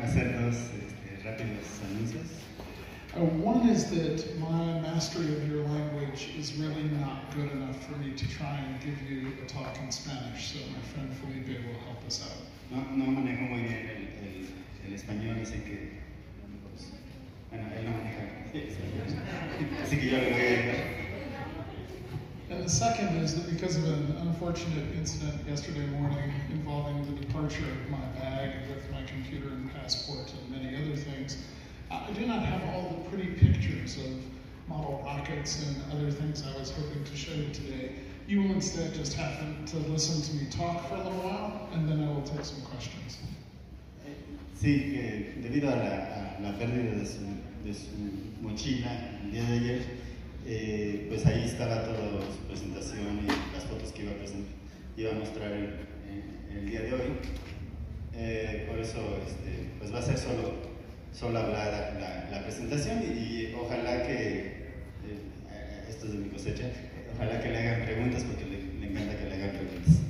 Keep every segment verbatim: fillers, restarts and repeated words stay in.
hacer dos este, rápidos anuncios. Uh, one is that my mastery of your language is really not good enough for me to try and give you a talk in Spanish, so my friend Felipe will help us out. No, no manejo muy bien el, el, el español, así que, pues, bueno, él no maneja el español, así que yo le voy a ayudar. And the second is that because of an unfortunate incident yesterday morning involving the departure of my bag with my computer and passport and many other things, I do not have all the pretty pictures of model rockets and other things I was hoping to show you today. You will instead just happen to listen to me talk for a little while, and then I will take some questions. Sí, que debido a la, a la pérdida de su, de su mochila el día de ayer, eh, pues ahí estaba toda su presentación y las fotos que iba a, presentar, iba a mostrar el, el, el día de hoy. Eh, por eso este, pues va a ser solo, solo hablada la, la presentación y, y ojalá que, eh, esto es de mi cosecha, ojalá que le hagan preguntas porque le, le encanta que le hagan preguntas.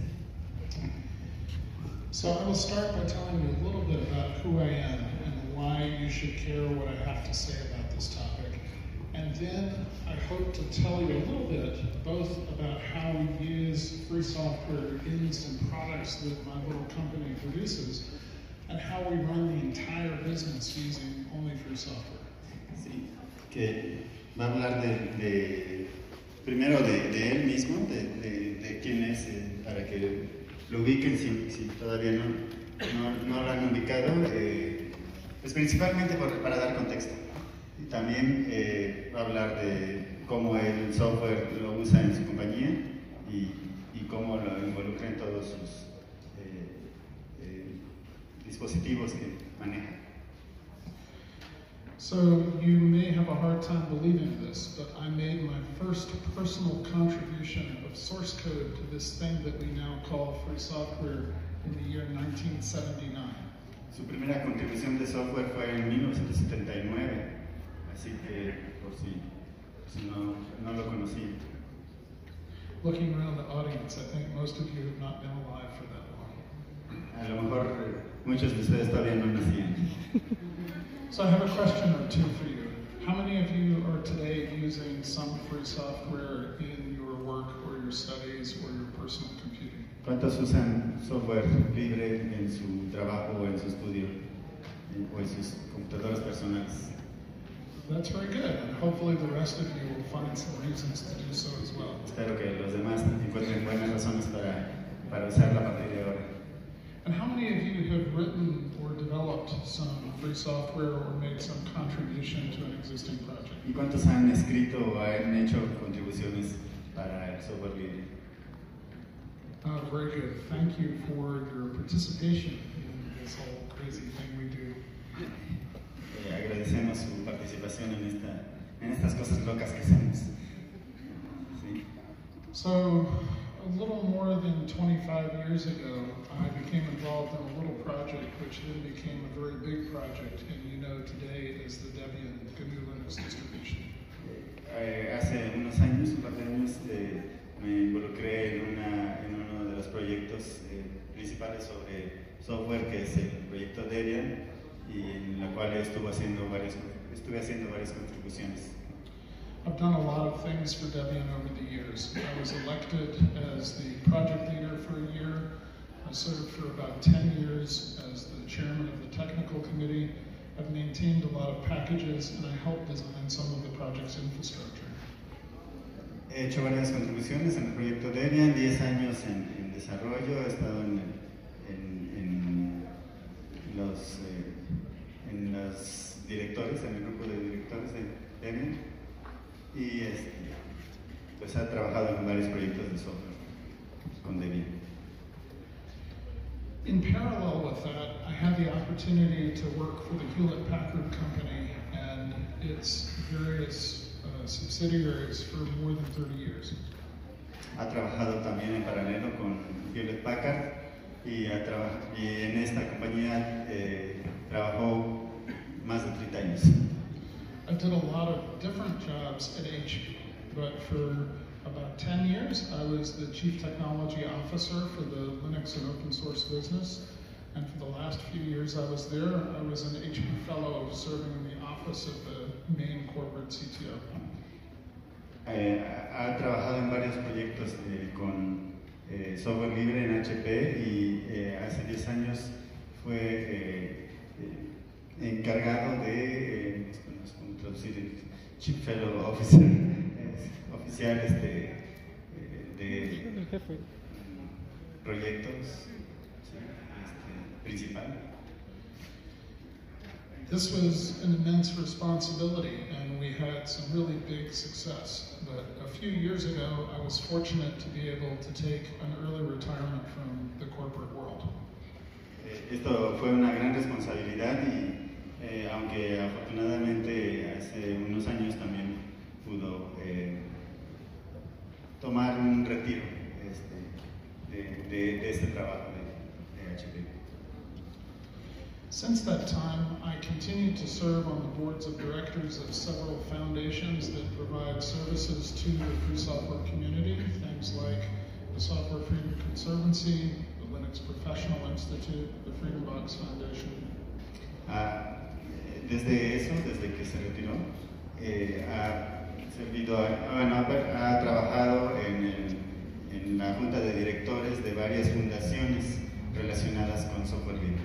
So I will start by telling you a little bit about who I am and why you should care what I have to say about this topic. And then I hope to tell you a little bit both about how we use free software in some products that my little company produces and how we run the entire business using only free software. Sí, que va a hablar de, de primero de, de él mismo, de, de, de quién es, eh, para que lo ubiquen si, si todavía no, no, no lo han ubicado, eh, pues principalmente por, para dar contexto. Y también eh, va a hablar de cómo el software lo usa en su compañía y, y cómo lo involucra en todos sus eh, eh, dispositivos que maneja. So you may have a hard time believing this, but I made my first personal contribution of source code to this thing that we now call free software in the year nineteen seventy-nine. Su primera contribución de software fue en mil novecientos setenta y nueve, así que por si, por si no, no lo conocí. Looking around the audience, I think most of you have not been alive for that long. A lo mejor eh, muchos de ustedes todavía no nacían. So I have a question or two for you. How many of you are today using some free software in your work or your studies or your personal computing? ¿Cuántos usan software libre en su trabajo o en su estudio o en sus computadoras personales? That's very good, and hopefully the rest of you will find some reasons to do so as well. Espero que los demás encuentren buenas razones para, para usarla a partir de ahora. And how many of you have written or developed some free software or made some contribution to an existing project? ¿Y cuántos han escrito o han hecho contribuciones para el software libre? Uh, very good. Thank you for your participation in this whole crazy thing we do. Eh, agradecemos su participación en, esta, en estas cosas locas que hacemos. ¿Sí? So, a little more than twenty-five years ago, I became involved in a little project which then became a very big project, and you know today is the Debian G N U Linux distribution. Eh, hace unos años, un par de años, eh, me involucré en, una, en uno de los proyectos eh, principales sobre software, que es el proyecto Debian, y en la cual estuve haciendo varias, estuve haciendo varias contribuciones. I've done a lot of things for Debian over the years. I was elected as the project leader for a year. I served for about ten years as the chairman of the technical committee. I've maintained a lot of packages, and I helped design some of the project's infrastructure. He hecho varias contribuciones en el proyecto Debian, diez años en, en desarrollo, he estado en, en, en, los, eh, en los directores, en el grupo de directores de Debian, y este, pues ha trabajado en varios proyectos de software con Debian. In parallel with that, I had the opportunity to work for the Hewlett-Packard Company and its various uh, subsidiaries for more than thirty years. Ha trabajado también en paralelo con Hewlett-Packard y, y en esta compañía eh, trabajó más de treinta años. I did a lot of different jobs at H P, but for about ten years I was the Chief Technology Officer for the Linux and open source business, And for the last few years I was there, I was an H P Fellow serving in the office of the main corporate C T O. Eh, ha trabajado en varios proyectos eh, con eh, software libre en H P y eh, hace diez años fue eh, eh, encargado de, eh, no sé cómo traducir, el Chief Fellow Officer, eh, oficial este, eh, de proyectos sí, este, principal. This was an immense responsibility, and we had some really big success. But a few years ago, I was fortunate to be able to take an early retirement from the corporate world. Eh, esto fue una gran responsabilidad y eh, aunque afortunadamente hace unos años también pudo eh, tomar un retiro este, de, de, de este trabajo de, de H P. Since that time, I continued to serve on the boards of directors of several foundations that provide services to the free software community, things like the Software Freedom Conservancy, the Linux Professional Institute, the Freedom Box Foundation. Ah, desde eso, desde que se retiró, eh, ha servido, a, bueno, ha, ha trabajado en, el, en la junta de directores de varias fundaciones relacionadas con software libre.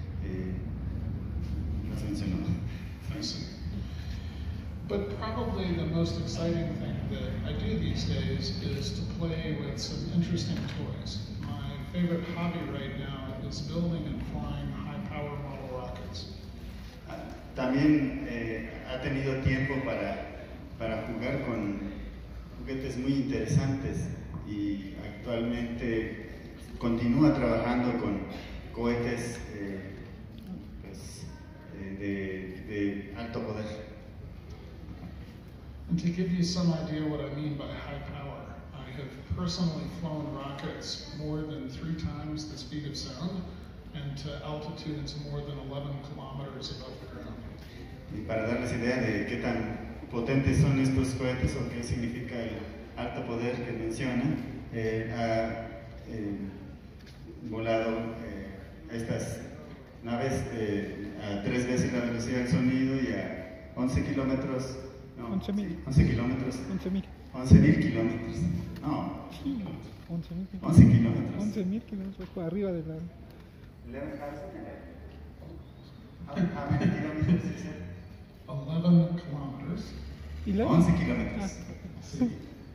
But probably the most exciting thing that I do these days is to play with some interesting toys. My favorite hobby right now is building and flying high-power model rockets. También eh, ha tenido tiempo para, para jugar con juguetes muy interesantes y actualmente continúa trabajando con cohetes eh, pues, eh, de, de alto poder. And to give you some idea what I mean by high power, I have personally flown rockets more than three times the speed of sound and to altitudes more than eleven kilometers above the ground. Y para darles idea de qué tan potentes son estos cohetes o qué significa el alto poder que menciona, eh, ha eh, volado eh, estas naves eh, a tres veces la velocidad del sonido y a once kilómetros. No, once mil. once kilómetros. once mil. once mil kilómetros. No. Sí, once mil kilómetros. once kilómetros. once mil kilómetros por arriba de la... eleven thousand? How, how many kilometers is it? eleven kilometers. eleven? once kilómetros. Ah. Sí.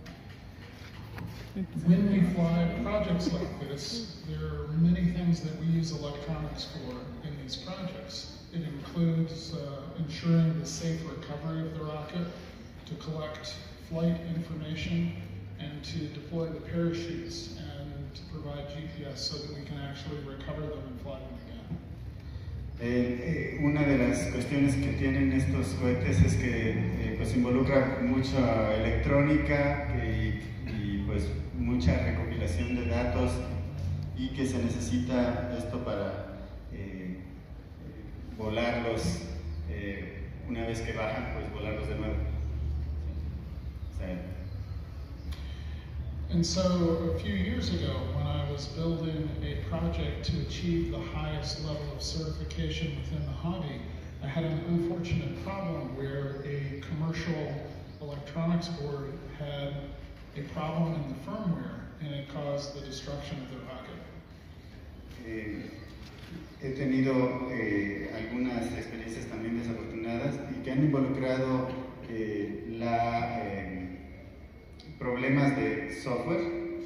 When we fly projects like this, there are many things that we use electronics for in these projects. It includes uh, ensuring the safe recovery of the rocket, to collect flight information, and to deploy the parachutes, and to provide G P S so that we can actually recover them and fly them again. Eh, eh, una de las cuestiones que tienen estos cohetes es que eh, pues involucra mucha electrónica y, y pues mucha recopilación de datos y que se necesita esto para eh, volarlos eh, una vez que bajan, pues volarlos de nuevo. O sea, And so a few years ago, when I was building a project to achieve the highest level of certification within the hobby, I had an unfortunate problem where a commercial electronics board had a problem in the firmware, and it caused the destruction of the rocket. eh, he tenido eh, algunas experiencias también desafortunadas y que han involucrado eh, la... Eh, problemas de software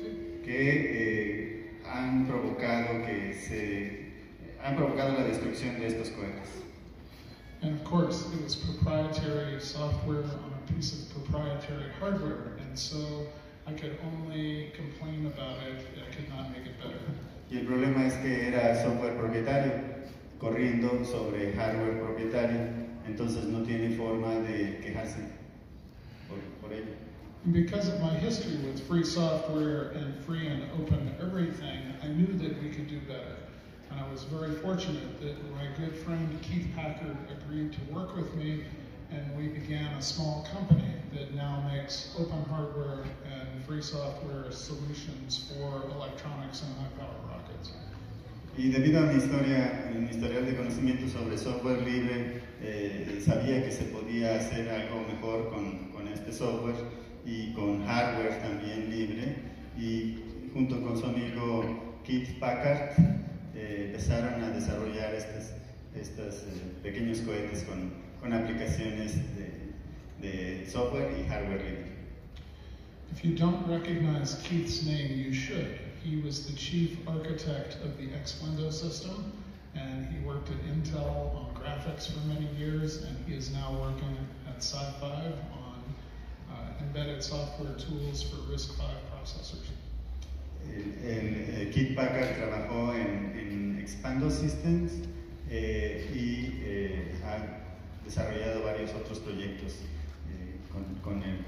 que eh, han provocado que se han provocado la destrucción de estos cohetes. And of course, it was proprietary software on a piece of proprietary hardware, and so I could only complain about it. I could not make it better. Y el problema es que era software propietario corriendo sobre hardware propietario, entonces no tiene forma de quejarse por, por ello. And because of my history with free software and free and open everything, I knew that we could do better. And I was very fortunate that my good friend Keith Packard agreed to work with me, and we began a small company that now makes open hardware and free software solutions for electronics and high-power rockets. Y debido a mi historia, mi historial de conocimiento sobre software libre, eh, sabía que se podía hacer algo mejor con, con este software y con hardware también libre. Y junto con su amigo Keith Packard eh, empezaron a desarrollar estos, estos eh, pequeños cohetes con, con aplicaciones de, de software y hardware libre. If you don't recognize Keith's name, you should. He was the chief architect of the X Windows system, and he worked at Intel on graphics for many years, and he is now working at Sci five on uh, embedded software tools for RISC five processors. El, el, el Keith Packard trabajó en, en Expando Systems eh, y eh, ha desarrollado varios otros proyectos eh, con, con él.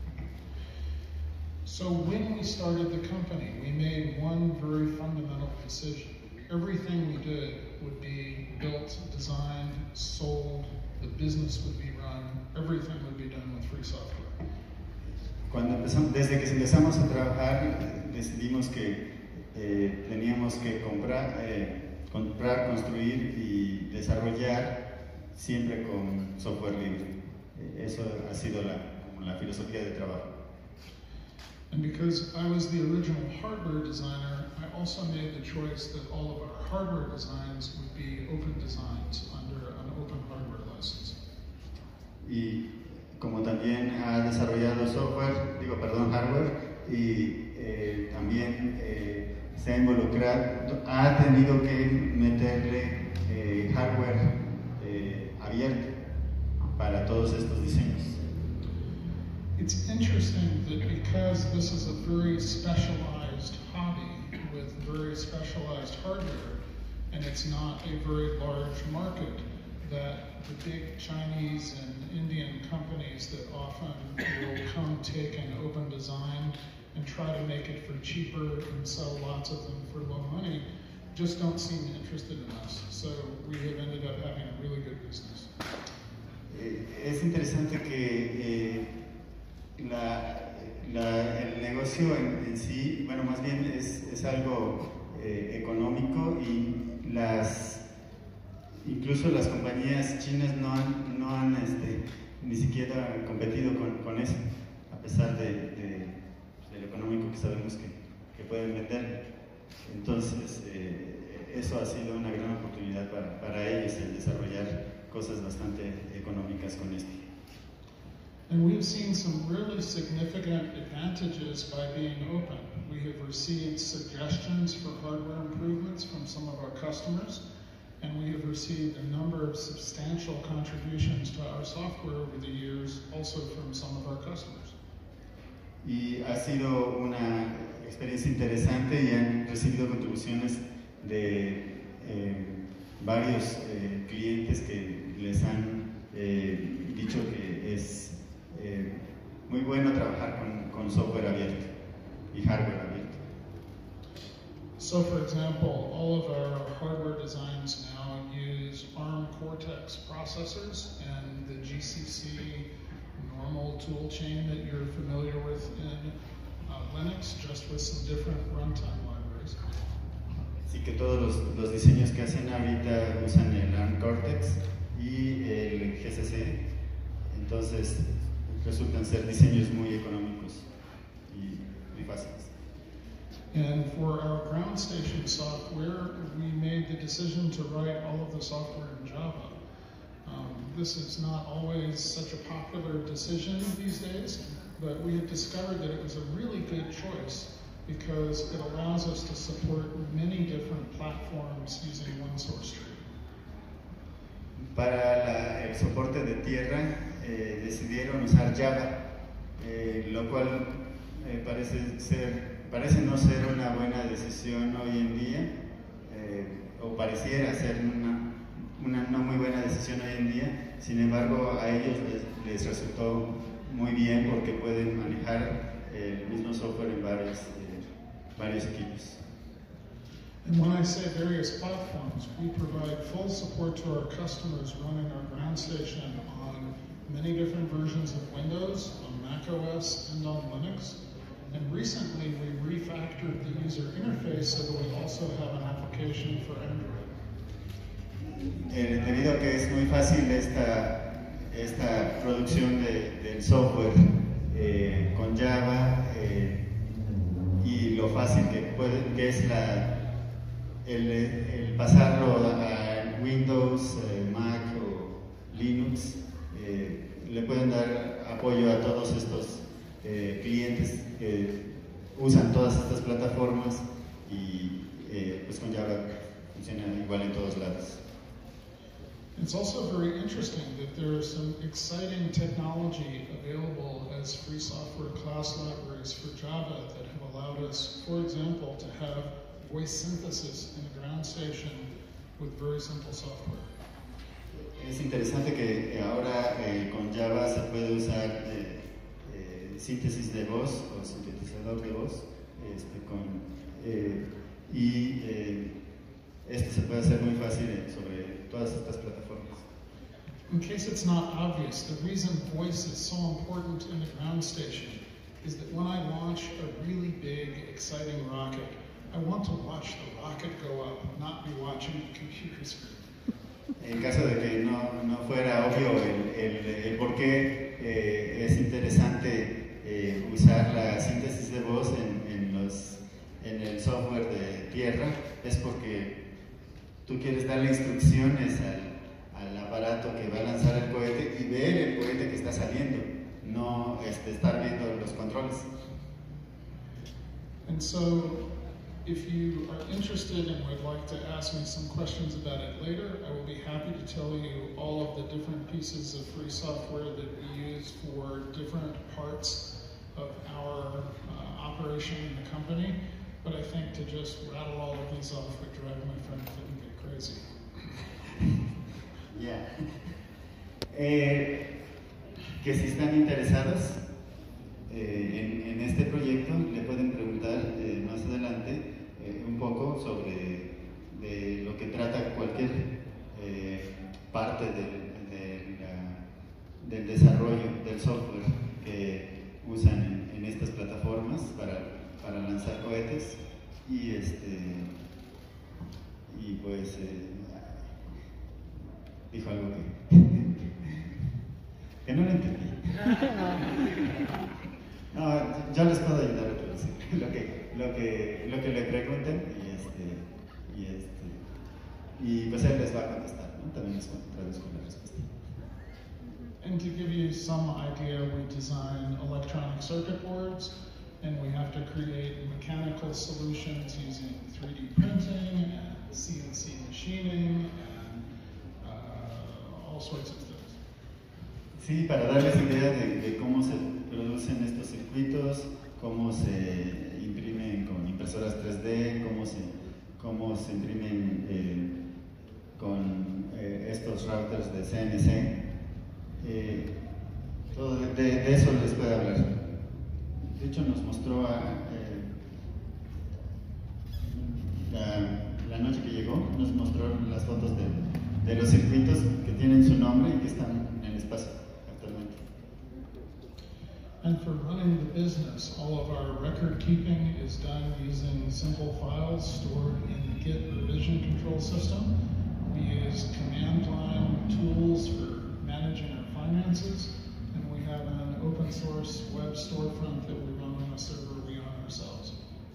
So when we started the company, we made one very fundamental decision. Everything we did would be built, designed, sold, the business would be run, everything would be done with free software. Cuando empezamos, desde que empezamos a trabajar, decidimos que eh, teníamos que comprar, eh, comprar, construir y desarrollar siempre con software libre. Eh, eso ha sido la, como la filosofía de trabajo. And because I was the original hardware designer, I also made the choice that all of our hardware designs would be open designs under an open hardware license. Y como también ha desarrollado software, digo, perdón, hardware, y eh, también eh, se ha involucrado, ha tenido que meterle eh, hardware eh, abierto para todos estos diseños. It's interesting that because this is a very specialized hobby with very specialized hardware, and it's not a very large market, that the big Chinese and Indian companies that often will come take an open design and try to make it for cheaper and sell lots of them for low money just don't seem interested in us. So we have ended up having a really good business. Eh, es interesante que eh, La, la, el negocio en, en sí, bueno, más bien es, es algo eh, económico y las, incluso las compañías chinas no han, no han este, ni siquiera competido con, con eso, a pesar de, de, de lo económico que sabemos que, que pueden vender. Entonces, eh, eso ha sido una gran oportunidad para, para ellos, el desarrollar cosas bastante económicas con esto. And we've seen some really significant advantages by being open. We have received suggestions for hardware improvements from some of our customers, and we have received a number of substantial contributions to our software over the years, also from some of our customers. Y ha sido una experiencia interesante y han recibido contribuciones de eh, varios eh, clientes que les han eh, dicho que es Eh, muy bueno trabajar con, con software abierto y hardware abierto. So, for example, all of our hardware designs now use ARM Cortex processors and the G C C normal tool chain that you're familiar with in uh, Linux, just with some different runtime libraries. Así que todos los, los diseños que hacen ahorita usan el ARM Cortex y el G C C, entonces resultan ser diseños muy económicos y muy fáciles. And for our ground station software, we made the decision to write all of the software in Java. Um, this is not always such a popular decision these days, but we have discovered that it was a really good choice because it allows us to support many different platforms using one source tree. Para la, el soporte de tierra, eh, decidieron usar Java, eh, lo cual eh, parece, ser, parece no ser una buena decisión hoy en día, eh, o pareciera ser una, una no muy buena decisión hoy en día. Sin embargo, a ellos les, les resultó muy bien porque pueden manejar el mismo software en varios, eh, varios equipos. And when I say various platforms, we provide full support to our customers running our ground station on many different versions of Windows, on macOS, and on Linux. And recently we refactored the user interface so that we also have an application application for Android? Eh, debido a que es muy fácil esta, esta producción de, del software eh, con Java eh, y lo fácil que, puede, que es la, el, el pasarlo a Windows, eh, Mac o Linux, eh, le pueden dar apoyo a todos estos eh, clientes que usan todas estas plataformas y eh, pues con Java funciona igual en todos lados. It's also very interesting that there is some exciting technology available as free software class libraries for Java that have allowed us, for example, to have voice synthesis in a ground station with very simple software. Es interesante que ahora eh, con Java se puede usar eh, eh, síntesis de voz o sintetizador de voz este, con, eh, y eh, esto se puede hacer muy fácil sobre todas estas plataformas. In case it's not obvious, the reason voice is so important in the ground station is that when I launch a really big, exciting rocket, I want to watch the rocket go up, not be watching the computer screen. En caso de que no, no fuera obvio el, el, el por qué eh, es interesante eh, usar la síntesis de voz en, en, los, en el software de tierra, es porque tú quieres darle instrucciones al, al aparato que va a lanzar el cohete y ver el cohete que está saliendo, no este, estar viendo los controles. And so, if you are interested and would like to ask me some questions about it later, I will be happy to tell you all of the different pieces of free software that we use for different parts of our uh, operation in the company. But I think to just rattle all of these off would drive my friend Clinton get crazy. Yeah. Eh, que si están interesados eh, en, en este proyecto, le pueden preguntar eh, más adelante eh, un poco sobre de lo que trata cualquier eh, parte de, de la, del desarrollo del software que usan en, en estas plataformas para, para lanzar cohetes y este y pues eh, dijo algo que, que no lo entendí. No, yo les puedo ayudar a traducir lo que, lo que, lo que le pregunten y este, y este, y pues él les va a contestar, ¿no? También les traduzco la respuesta. And to give you some idea, we design electronic circuit boards, and we have to create mechanical solutions using three D printing and C N C machining and uh, all sorts of things. Sí, para darles idea de, de cómo se producen estos circuitos, cómo se imprimen con impresoras tres D, cómo se, cómo se imprimen eh, con eh, estos routers de C N C. Eh, todo de, de eso les puede hablar. De hecho, nos mostró a, eh, la, la noche que llegó, nos mostró las fotos de, de los circuitos que tienen su nombre y que están en el espacio. And for running the business, all of our record keeping is done using simple files stored in the Git revision control system. We use command line tools for managing our finances, and we have an open source web storefront that we run on a server we own ourselves.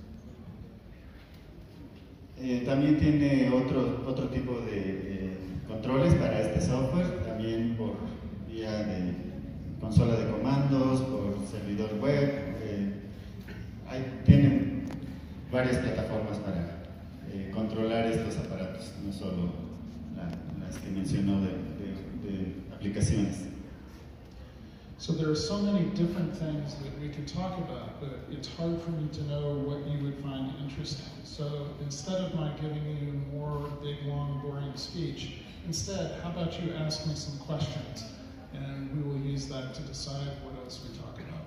Eh, también tiene otro, otro tipo de eh, controles para este software, también por vía de consola de comandos, por servidor web. Eh, hay, tienen varias plataformas para eh, controlar estos aparatos, no solo la, las que mencionó de, de, de aplicaciones. So there are so many different things that we could talk about, but it's hard for me to know what you would find interesting. So instead of my giving you more big, long, boring speech, instead, how about you ask me some questions? And we will use that to decide what else we talk about.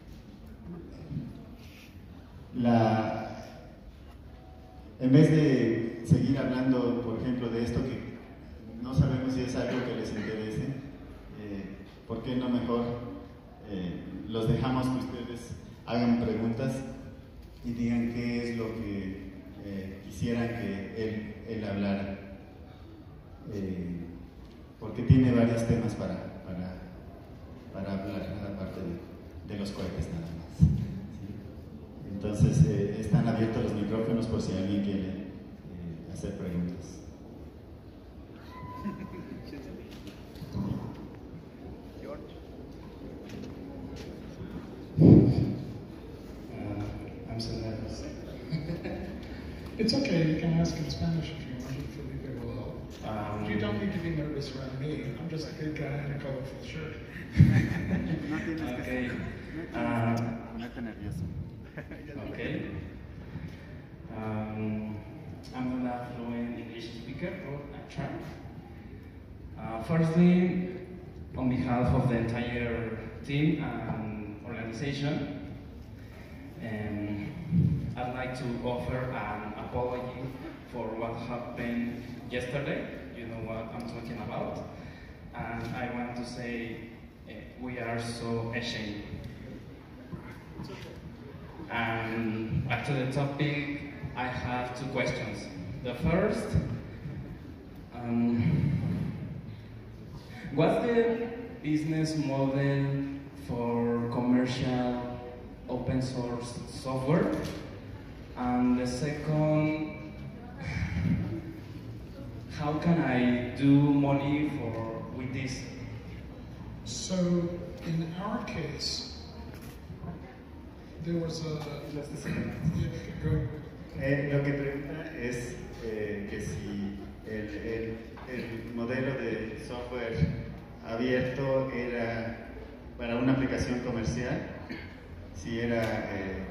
La, en vez de seguir hablando, por ejemplo, de esto que no sabemos si es algo que les interese, eh, ¿por qué no mejor eh, los dejamos que ustedes hagan preguntas y digan qué es lo que eh, quisieran que él, él hablara, eh, porque tiene varios temas para, para, para hablar, aparte de, de los cohetes nada más. ¿Sí? Entonces, eh, están abiertos los micrófonos por si alguien quiere eh, hacer preguntas. Uh, I'm so nervous. It's okay, you can ask in Spanish if you want, if Felipe will help. Um, You don't need to be nervous around me. I'm just a good guy in a colorful shirt. Okay. Uh, Ponerte nervioso. okay. Um, I'm gonna fluent English speaker, or I try. Uh, firstly, on behalf of the entire team and organization, um, I'd like to offer an apology for what happened yesterday. You know what I'm talking about. And I want to say uh, we are so ashamed. And back to the topic, I have two questions. The first, um, what's the business model for commercial open source software? And the second, how can I do money for with this? So, in our case, there was a. Yeah, go. Eh, lo que pregunta es eh, que si el, el, el modelo de software abierto era para una aplicación comercial, si era eh,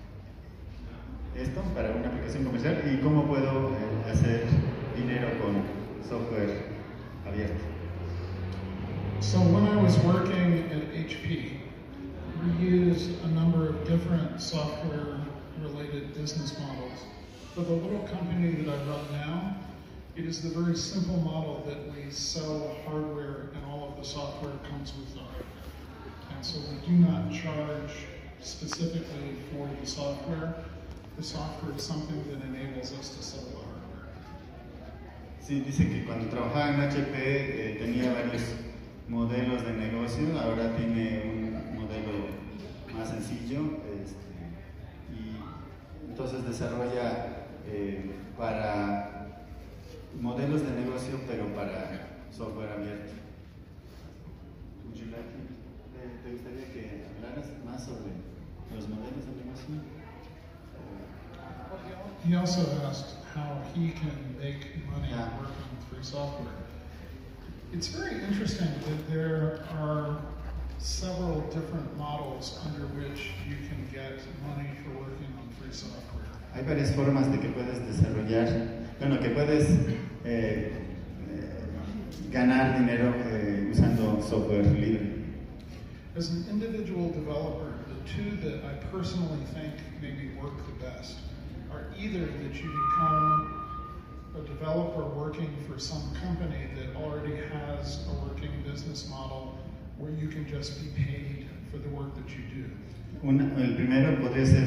esto para una aplicación comercial y cómo puedo eh, hacer dinero con software abierto. So when I was working at H P, we used a number of different software-related business models. For the little company that I run now, it is the very simple model that we sell hardware and all of the software comes with the hardware. And so we do not charge specifically for the software. The software is something that enables us to sell the hardware. Sí, dice que cuando trabajaba en H P eh, tenía varios modelos de negocio, ahora tiene un modelo más sencillo este, y entonces desarrolla eh, para modelos de negocio pero para software abierto. Would you like to- ¿Te gustaría que hablaras más sobre los modelos de negocio? He also asked how he can make money Yeah. working with free software. It's very interesting that there are several different models under which you can get money for working on free software. Hay varias formas de que puedes desarrollar, bueno, que puedes eh, eh, ganar dinero eh, usando software libre. As an individual developer, the two that I personally think maybe work the best are either that you become a developer working for some company that already has a working business model where you can just be paid for the work that you do. Una- el primero podría ser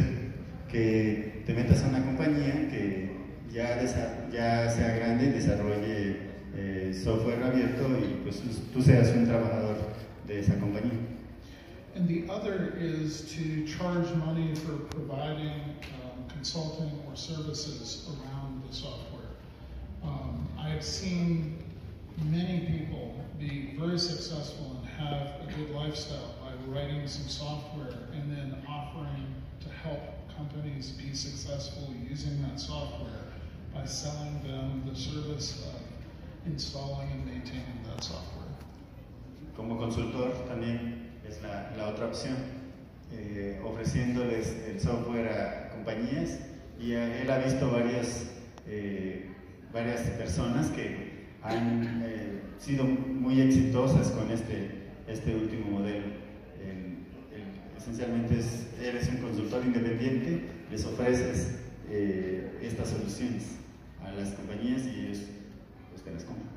que te metas a una compañía que ya, desa- ya sea grande y desarrolle eh, software abierto y pues tú seas un trabajador de esa compañía. And the other is to charge money for providing um, consulting or services around the software. Um, I have seen many people be very successful and have a good lifestyle by writing some software and then offering to help companies be successful using that software by selling them the service of installing and maintaining that software. Como consultor también es la, la otra opción, eh, ofreciéndoles el software a compañías y a- él ha visto varias, eh, varias personas que han eh, sido muy exitosas con este, este último modelo. El- el- esencialmente es, eres un consultor independiente, les ofreces eh, estas soluciones a las compañías y ellos pues, te las compran.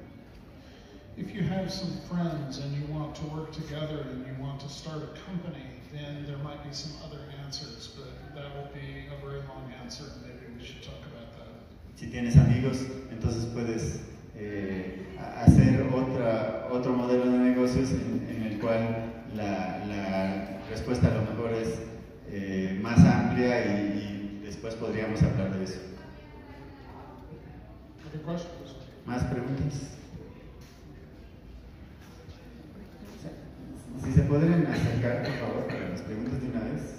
If you have some friends and you want to work together and you want to start a company, then there might be some other answers, but that would be a very long answer and maybe we should talk about that. si tienes amigos, entonces puedes eh, hacer otra, otro modelo de negocios en, en el cual la, la respuesta a lo mejor es eh, más amplia y, y después podríamos hablar de eso. Other questions? ¿Más preguntas? Si se podrían acercar, por favor, para las preguntas de una vez.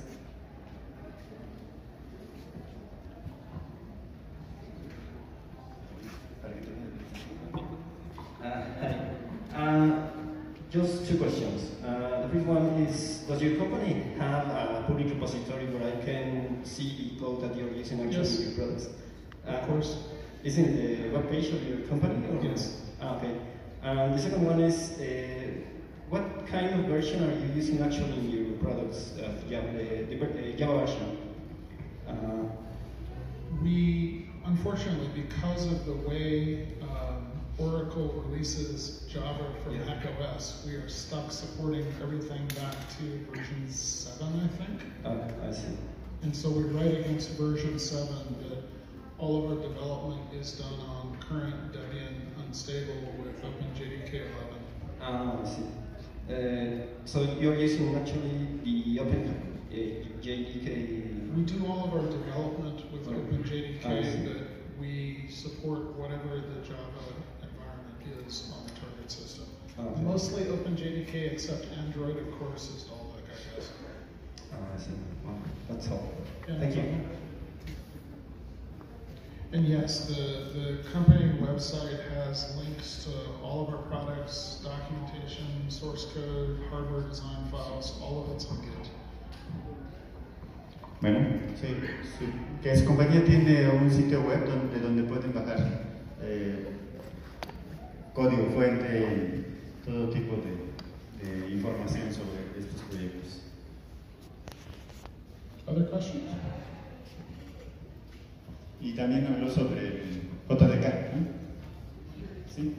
Uh, hi. Uh, just two questions. Uh, the first one is, does your company have a public repository where I can see the code that you're using actually Yes. in your products? Uh, Of course. Is it the web page of your company? Or? Yes. Ah, okay. Um, the second one is, uh, what kind of version are you using actually in your products? Uh, Java, the, the uh, Java version. Uh, We, unfortunately, because of the way um, Oracle releases Java for Yeah. Mac O S, we are stuck supporting everything back to version seven, I think. uh, I see. And so we write against version seven, but all of our development is done on current Debian unstable with OpenJDK eleven. Ah, I see. Uh, so you're using actually the Open uh, J D K. We do all of our development with Oh, I OpenJDK, see. but we support whatever the Java environment is on the target system. Okay. Mostly OpenJDK, except Android, of course, is Dalvik, I guess. Ah, I see. Well, that's all. Yeah, Thank you. And yes, the, the company website has links to all of our products, documentation, source code, hardware design files, all of it's on Git. Bueno, sí, sí, que su compañía tiene un sitio web donde, donde pueden bajar eh, código fuente y todo tipo de, de información sobre estos proyectos. Other questions? Y también habló sobre el J D K, ¿no? ¿Sí?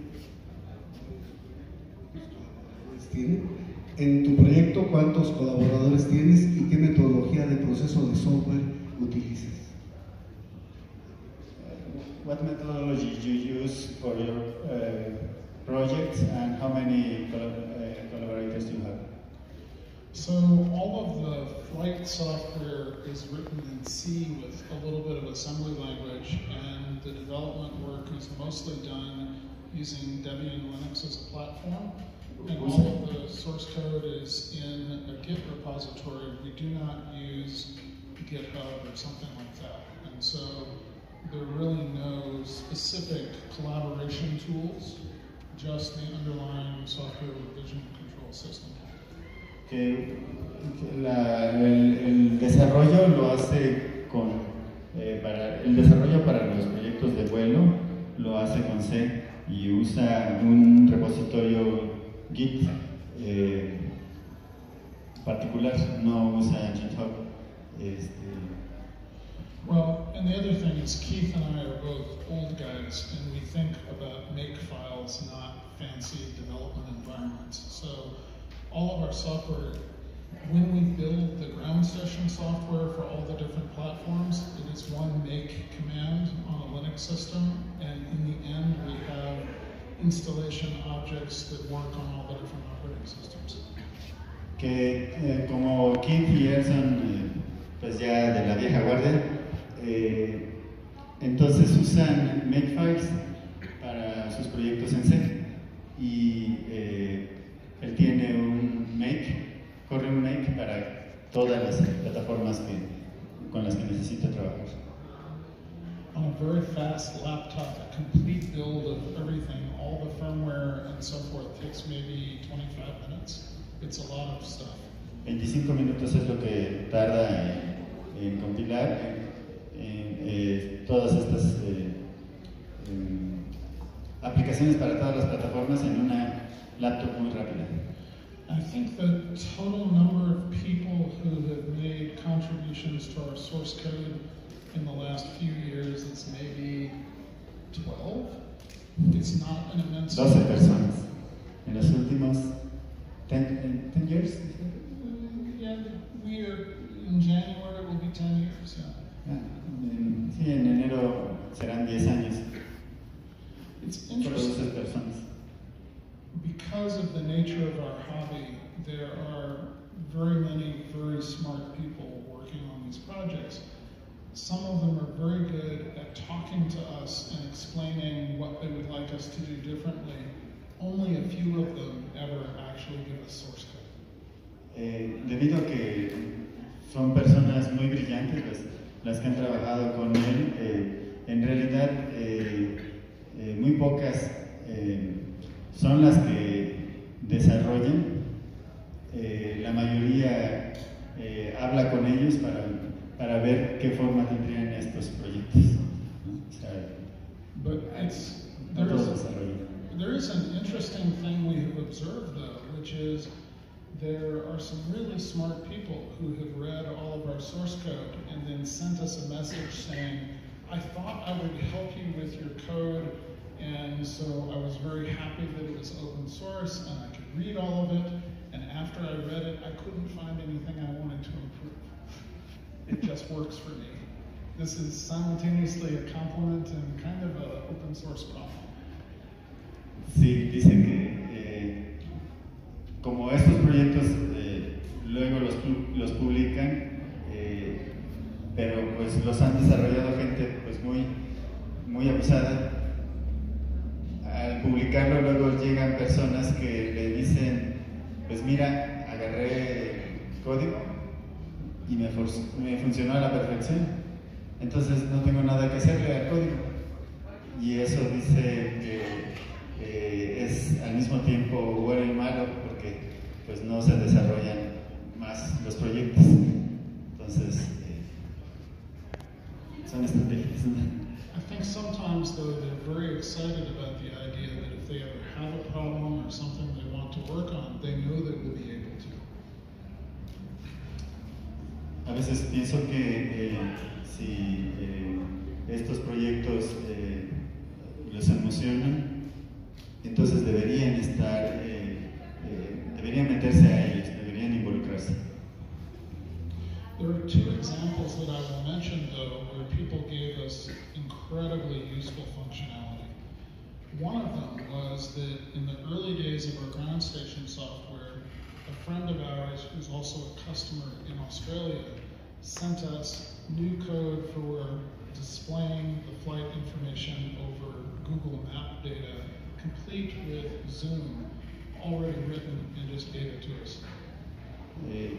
tiene. En tu proyecto, ¿cuántos colaboradores tienes y qué metodología de proceso de software utilizas? What methodology you use for your uh, project and how many collab uh, collaborators you have? So all of the flight software is written in C with a little bit of assembly language, and the development work is mostly done using Debian Linux as a platform. And all of the source code is in a Git repository. We do not use GitHub or something like that. And so there are really no specific collaboration tools, just the underlying software revision control system. Que, que la, el, el desarrollo lo hace con, eh, para, el desarrollo para los proyectos de vuelo lo hace con C y usa un repositorio Git eh, particular, no usa GitHub. Este, Well, and the other thing is Keith and I are both old guys, and we think about make files, not fancy development environments. So all of our software, when we build the ground station software for all the different platforms, it is one make command on a Linux system, and in the end we have installation objects that work on all the different operating systems. que eh, como Keith y él son eh, pues ya de la vieja guardia, eh, entonces usan Makefiles para sus proyectos en C y eh, él tiene un Make, corre un Make para todas las plataformas que, con las que necesita trabajar. On a very fast laptop, a complete build of everything, all the firmware and so forth, takes maybe twenty-five minutes. It's a lot of stuff. veinticinco minutos es lo que tarda en, en compilar en, en, eh, todas estas eh, em, aplicaciones para todas las plataformas en una laptop muy rápida. I think the total number of people who have made contributions to our source code in the last few years is maybe twelve. It's not an immense doce personas en los últimos ten, ten years. Mm, Yeah, we are, in January it will be ten years, yeah. Ah, en- sí, en enero serán diez años. It's Produces interesting. personas. Because of the nature of our hobby, there are very many very smart people working on these projects. Some of them are very good at talking to us and explaining what they would like us to do differently. Only a few of them ever actually give us source code. Eh, debido a que son personas muy brillantes las, las que han trabajado con él, eh, en realidad eh, eh, muy pocas eh, son las que desarrollan. Eh, la mayoría eh, habla con ellos para, para ver qué forma tendrían estos proyectos, ¿no? O sea, But it's, no there's, todos desarrollan. there is an interesting thing we have observed though, which is there are some really smart people who have read all of our source code and then sent us a message saying, I thought I would help you with your code, and so I was very happy that it was open source and I could read all of it, and after I read it, I couldn't find anything I wanted to improve. It just works for me. This is simultaneously a compliment and kind of an open source problem. Sí, dice que eh, como estos proyectos eh, luego los, los publican, eh, pero pues los han desarrollado gente pues muy, muy abusada. Al publicarlo luego llegan personas que le dicen, pues mira, agarré código y me, me funcionó a la perfección, entonces no tengo nada que hacerle al código. Y eso dice que eh, es al mismo tiempo bueno y malo porque pues no se desarrollan más los proyectos. Entonces eh, son estrategias, ¿no? I think sometimes, though, they're very excited about the idea that if they ever have a problem or something they want to work on, they know that we'll be able to. A veces pienso que eh, si eh, estos proyectos eh, los emocionan, entonces deberían estar, eh, eh, deberían meterse a ellos, deberían involucrarse. There are two examples that I will mention, though, where people gave us incredibly useful functionality. One of them was that in the early days of our ground station software, a friend of ours who's also a customer in Australia sent us new code for displaying the flight information over Google Map data, complete with Zoom, already written, and just gave it to us. Eh,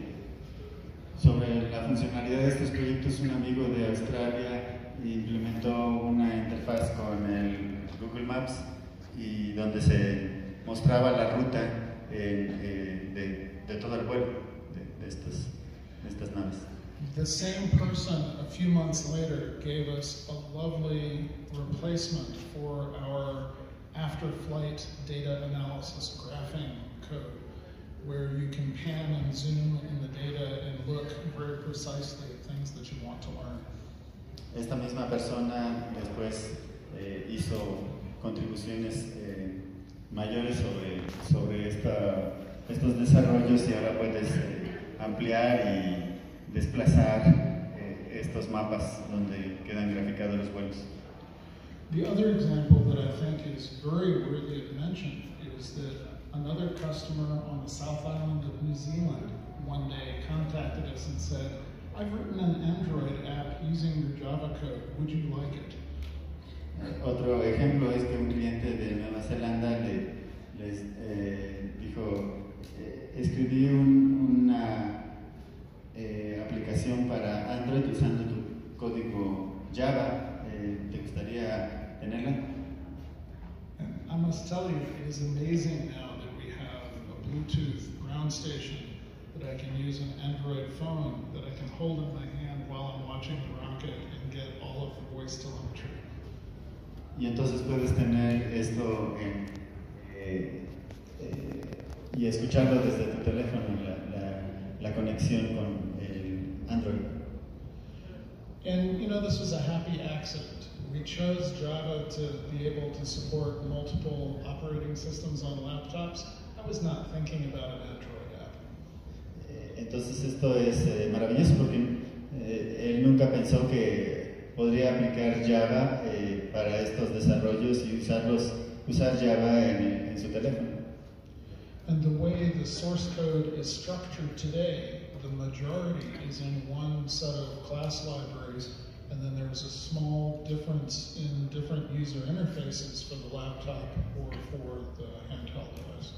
sobre la funcionalidad de estos proyectos, un amigo de Australia implementó una interfaz con el Google Maps y donde se mostraba la ruta eh, eh, de, de todo el vuelo de, de, estas, de estas naves. The same person a few months later gave us a lovely replacement for our after-flight data analysis graphing code, where you can pan and zoom in the data and look very precisely at things that you want to learn. Esta misma persona después eh, hizo contribuciones eh, mayores sobre, sobre esta, estos desarrollos y ahora puedes eh, ampliar y desplazar eh, estos mapas donde quedan graficados los vuelos. The other example that I think is very worthy of mention is that another customer on the South Island of New Zealand one day contacted us and said, I've written an Android app using your Java code, would you like it? Otro ejemplo es que un cliente de Nueva Zelanda le, les eh, dijo, eh, escribí un, una eh, aplicación para Android usando tu código Java, eh, ¿te gustaría tenerla? And I must tell you, it is amazing now that we have a Bluetooth ground station that I can use an Android phone that I can hold in my hand while I'm watching the rocket and get all of the voice telemetry. Y entonces puedes tener esto en, eh, eh, y escucharlo desde tu teléfono, la, la, la conexión con el Android. And you know, this was a happy accident. We chose Java to be able to support multiple operating systems on laptops. I was not thinking about an Android app. Eh, entonces esto es eh, maravilloso porque eh, él nunca pensó que podría aplicar Java eh, para estos desarrollos y usarlos, usar Java en, en su teléfono. And the way the source code is structured today, the majority is in one set of class libraries, and then there's a small difference in different user interfaces for the laptop or for the handheld device.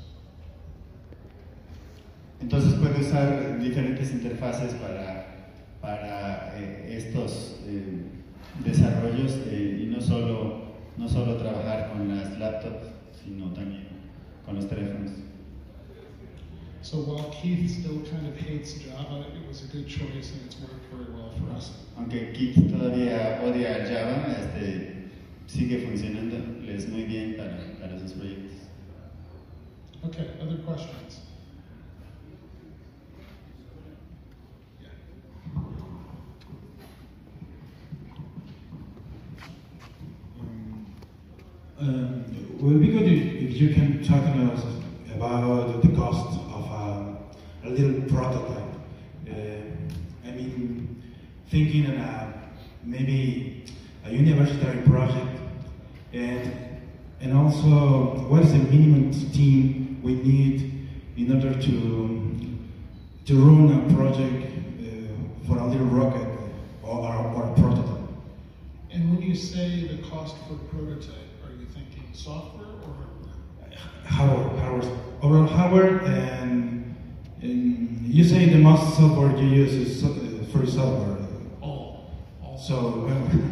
Entonces puede usar diferentes interfaces para, para eh, estos eh, desarrollos eh, y no solo, no solo trabajar con las laptops, sino también con los teléfonos. So while Keith still kind of hates Java, it was a good choice and it's worked very well for us. Aunque Keith todavía odia Java, este, sigue funcionándoles muy bien para, para sus proyectos. Okay, other questions? Um, it would be good if, if you can talk to us about the cost of a, a little prototype. Uh, I mean, thinking on a, maybe a university project, and and also what is the minimum team we need in order to to run a project uh, for a little rocket or, or a prototype. And when you say the cost for prototype, software or hardware? Hardware, hardware, overall hardware, and, and you say the most software you use is uh, for software. All, all. So,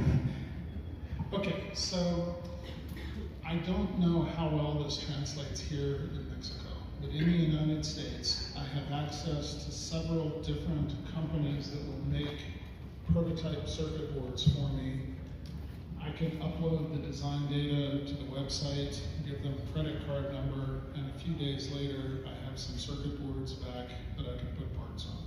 well. Okay, so I don't know how well this translates here in Mexico, but in the United States, I have access to several different companies that will make prototype circuit boards for me. I can upload the design data to the website, give them a credit card number, and a few days later, I have some circuit boards back that I can put parts on.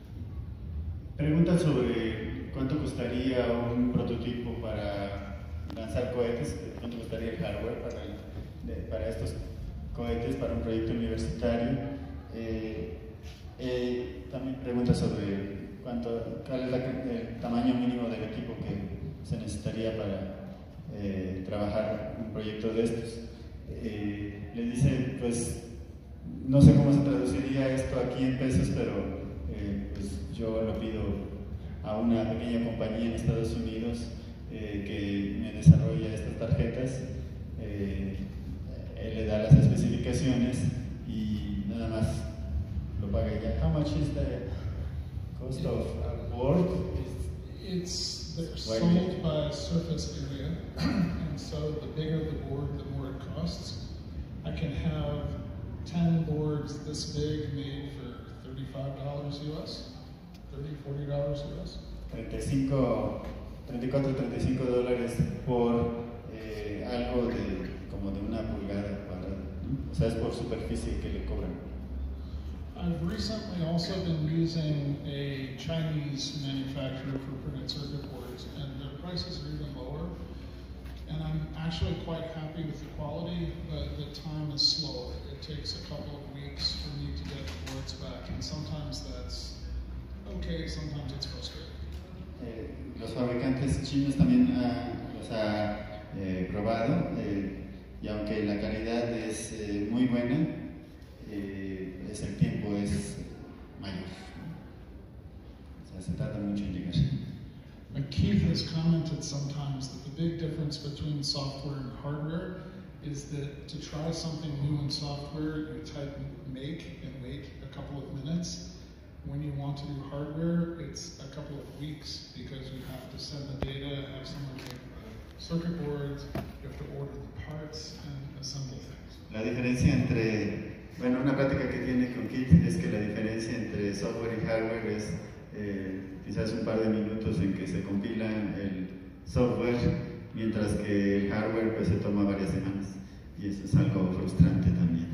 Pregunta sobre cuánto costaría un prototipo para lanzar cohetes, cuánto costaría el hardware para, de, para estos cohetes, para un proyecto universitario. Eh, eh, también pregunta sobre cuánto, cuál es la, el tamaño mínimo del equipo que se necesitaría para eh, trabajar un proyecto de estos. Eh, le dice, pues, no sé cómo se traduciría esto aquí en pesos, pero eh, pues yo lo pido a una pequeña compañía en Estados Unidos eh, que me desarrolla estas tarjetas. Eh, él le da las especificaciones y nada más lo paga ya. How much is the cost of a board? It's They're sold by surface area, and so the bigger the board, the more it costs. I can have ten boards this big made for thirty-five dollars U S, thirty, forty dollars U S. treinta y cinco, treinta y cuatro, treinta y cinco dólares por eh, algo de como de una pulgada cuadrada, ¿no? O sea, es por superficie que le cobran. I've recently also been using a Chinese manufacturer for printed circuit boards, and their prices are even lower. And I'm actually quite happy with the quality, but the time is slow. It takes a couple of weeks for me to get the boards back, and sometimes that's okay, sometimes it's frustrating. Eh, los fabricantes chinos también ah, los ha eh, probado, eh, y aunque la calidad es eh, muy buena, eh, es el tiempo es mayor. O sea, se tarda mucho en llegar. Keith has commented sometimes that the big difference between software and hardware is that to try something new in software, you type make and wait a couple of minutes. When you want to do hardware, it's a couple of weeks because you have to send the data, have someone make the circuit boards, you have to order the parts and assemble things. La diferencia entre, bueno, una práctica que tiene con Keith es que la diferencia entre software y hardware es eh, quizás un par de minutos en que se compila el software, mientras que el hardware pues se toma varias semanas, y eso es algo frustrante también.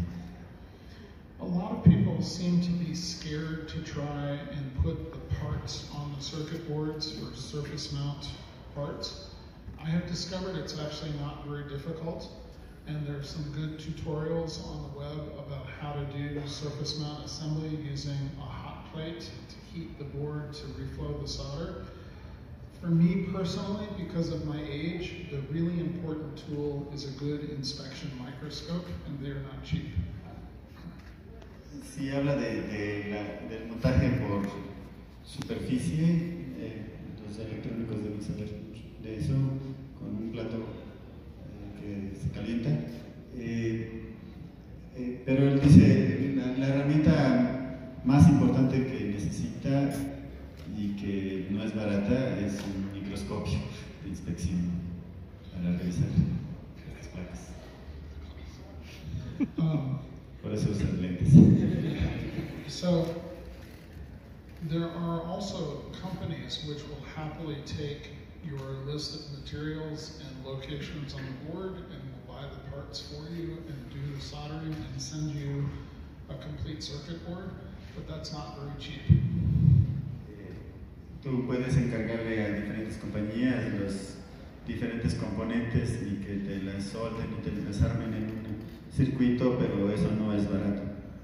A lot of people seem to be scared to try and put the parts on the circuit boards for surface mount parts. I have discovered it's actually not very difficult, and there's some good tutorials on the web about how to do surface mount assembly using a hot plate to heat the board to reflow the solder. For me personally, because of my age, the really important tool is a good inspection microscope, and they're not cheap. Si habla de, de la, del montaje por superficie, eh, los electrónicos deben saber de eso, con un plato eh, que se calienta. Eh, eh, pero él dice, la, la herramienta más importante que necesita y que no es barata es un microscopio de inspección para revisar las placas. Um, Por eso usan lentes. So, there are also companies which will happily take your list of materials and locations on the board and will buy the parts for you and do the soldering and send you a complete circuit board, but that's not very cheap. Tú puedes encargarle a diferentes compañías los diferentes componentes y que te las solden y te las armen en un circuito, pero eso no es barato.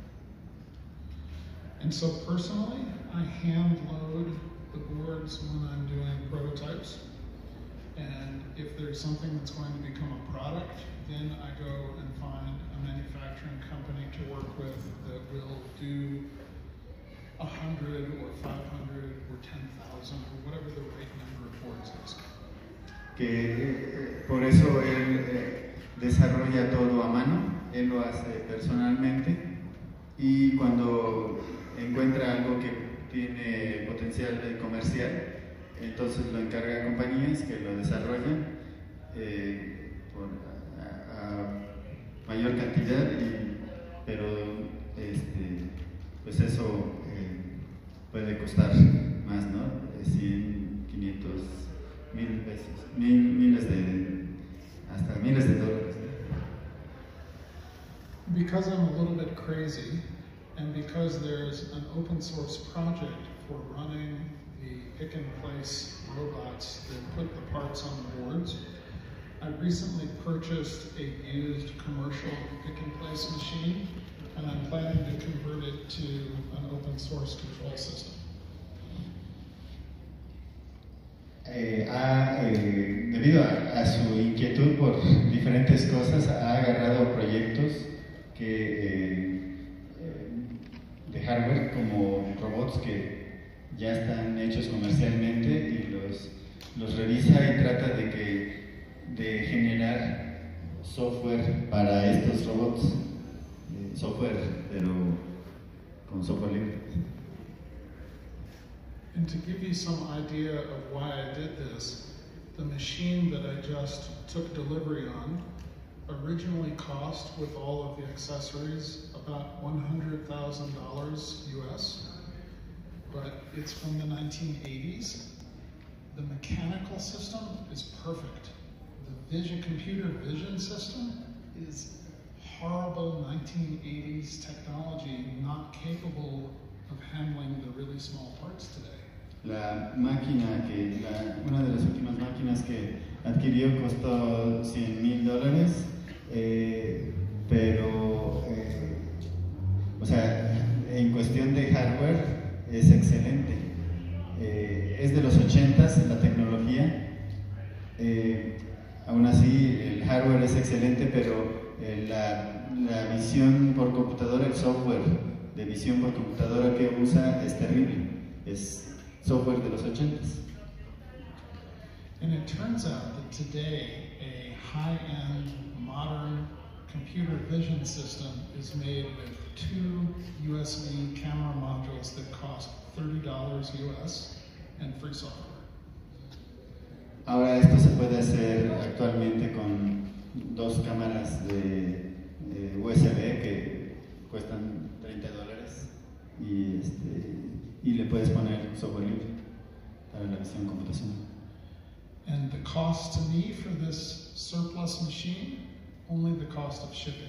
And so personally, I hand load the boards when I'm doing prototypes. And if there's something that's going to become a product, then I go and find a manufacturing company to work with that will do a hundred or five hundred or ten thousand or whatever the right number of boards is. Que eh, por eso él eh, desarrolla todo a mano, él lo hace personalmente y cuando encuentra algo que tiene potencial de comercial, entonces lo encarga a compañías que lo desarrollan eh, por, a, a mayor cantidad, y, pero este, pues eso eh, puede costar más, ¿no? cien, quinientos, mil pesos, mil, miles de, hasta miles de dólares. Because I'm a little bit crazy, and because there's an open source project for running the pick and place robots that put the parts on the boards, I recently purchased a used commercial pick and place machine, and I'm planning to convert it to an open source control system. Eh, ha, eh, debido a, a su inquietud por diferentes cosas, ha agarrado proyectos que, eh, eh, de hardware como robots que ya están hechos comercialmente y los, los revisa y trata de, que, de generar software para estos robots, eh, software pero con software libre. And to give you some idea of why I did this, the machine that I just took delivery on originally cost, with all of the accessories, about one hundred thousand dollars U S, but it's from the nineteen eighties. The mechanical system is perfect. The vision, computer vision system is horrible nineteen eighties technology, not capable of handling the really small parts today. La máquina, que la, una de las últimas máquinas que adquirió costó cien mil dólares, eh, pero, eh, o sea, en cuestión de hardware es excelente. Eh, es de los ochentas la tecnología, eh, aún así el hardware es excelente, pero eh, la, la visión por computadora, el software de visión por computadora que usa es terrible. Es software de los ochentas. And it turns out that today a high-end modern computer vision system is made with two U S B camera modules that cost thirty dollars U S and free software. Ahora esto se puede hacer actualmente con dos cámaras de, de U S B que cuestan treinta dólares y este y le puedes poner software libre para la visión computacional. And the cost to me for this surplus machine, only the cost of shipping.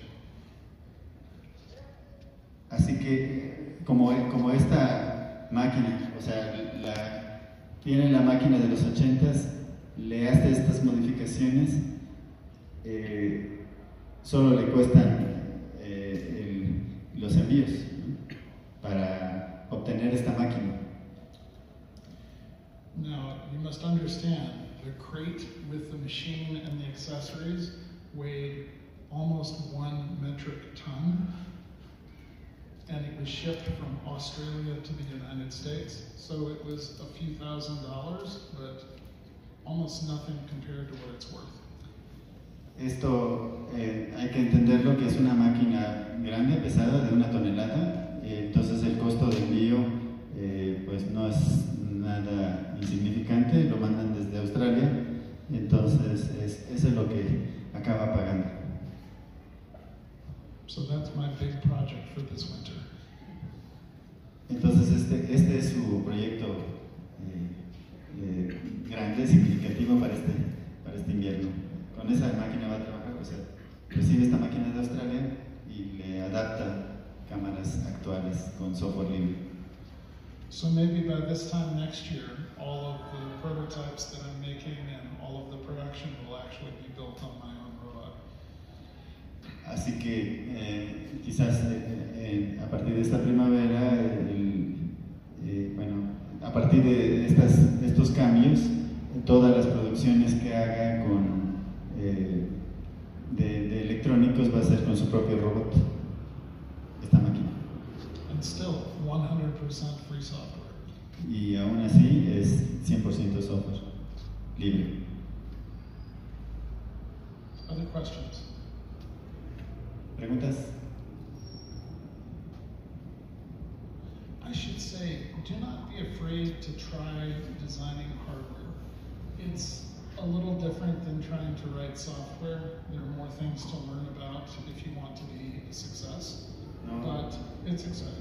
Así que como, como esta máquina, o sea, la, tiene la máquina de los ochentas, le hace estas modificaciones, eh, solo le cuestan eh, el, los envíos, ¿no? Para obtener esta máquina. Now, you must must understand, the crate with the machine and the accessories weighed almost one metric ton, and it was shipped from Australia to the United States. So it was a few thousand dollars, but almost nothing compared to what it's worth. Esto eh, hay que entenderlo que es una máquina grande, pesada, de una tonelada, eh, entonces el costo de envío eh, pues no es nada insignificante, lo mandan desde Australia, entonces es, eso es lo que acaba pagando. So that's my big project for this winter. Entonces este, este es su proyecto eh, eh, grande, significativo para este, para este invierno. Con esa máquina va a trabajar, o sea, recibe esta máquina de Australia y le adapta cámaras actuales con software libre. So maybe by this time next year, all of the prototypes that I'm making and all of the production will actually be built on my own robot. Así que eh, quizás eh, eh, a partir de esta primavera, el, eh, bueno, a partir de, estas, de estos cambios, todas las producciones que haga con eh, de, de electrónicos va a ser con su propio robot, esta máquina. And still, one hundred percent free software. Y aún así es cien por ciento software libre. Other questions? ¿Preguntas? I should say, do not be afraid to try designing hardware. It's a little different than trying to write software. There are more things to learn about if you want to be a success, No. but it's exciting.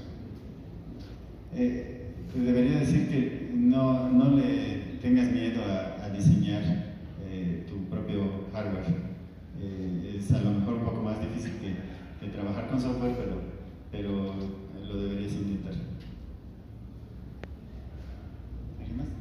Eh, te debería decir que no, no le tengas miedo a, a diseñar eh, tu propio hardware. Eh, es a lo mejor un poco más difícil que, que trabajar con software, pero, pero lo deberías intentar. ¿Alguien más?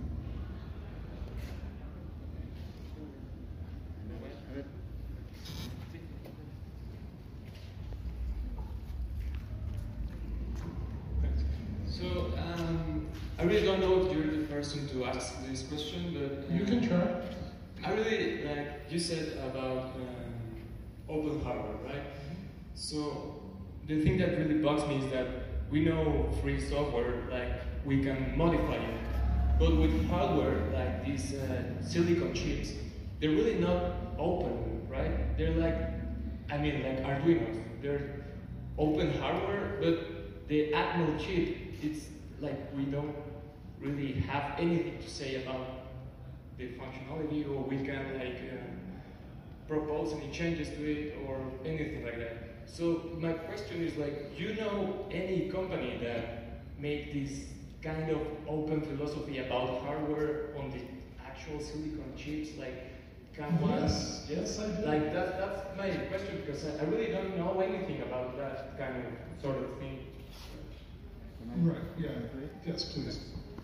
So, um, I really don't know if you're the person to ask this question, but You can try. I really like you said about um, open hardware, right? So the thing that really bugs me is that we know free software, like we can modify it, but with hardware like these uh, silicon chips, they're really not open, right? They're like, I mean, like Arduinos. They're open hardware, but the Atmel chip, it's like we don't really have anything to say about the functionality, or we can like uh, propose any changes to it or anything like that. So my question is like, you know any company that make this kind of open philosophy about hardware on the actual silicon chips, like Canvas? Yes, yes, I do. Like that, that's my question, because I, I really don't know anything about that kind of sort of thing. Right, yeah. Yes, please.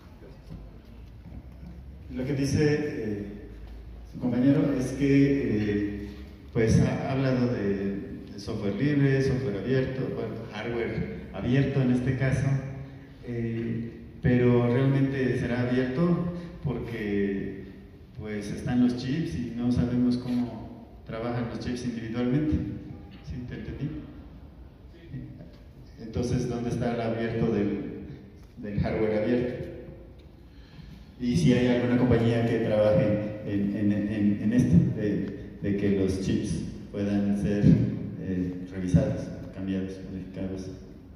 Lo que dice eh, su compañero es que eh, pues ha hablado de, de software libre, software abierto, bueno, hardware abierto en este caso, eh, pero realmente será abierto porque pues están los chips y no sabemos cómo trabajan los chips individualmente. ¿Sí? ¿Te entendí? Entonces, ¿dónde está el abierto del, del hardware abierto? Y si hay alguna compañía que trabaje en, en, en, en esto, de, de que los chips puedan ser eh, revisados, cambiados, modificados.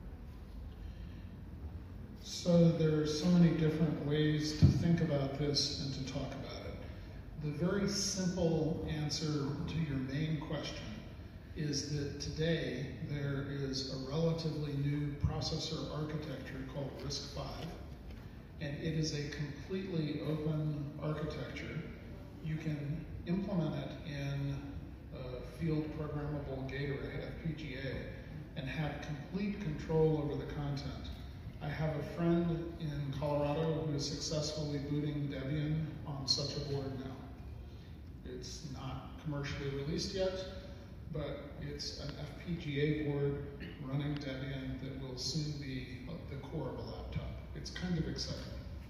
So there are so many different ways to think about this and to talk about it. The very simple answer to your main question is that today there is a relatively new processor architecture called RISC-V, and it is a completely open architecture. You can implement it in a field programmable gate array, F P G A, and have complete control over the content. I have a friend in Colorado who is successfully booting Debian on such a board now. It's not commercially released yet, but it's an F P G A board running Debian that will soon be the core of a laptop. It's kind of exciting.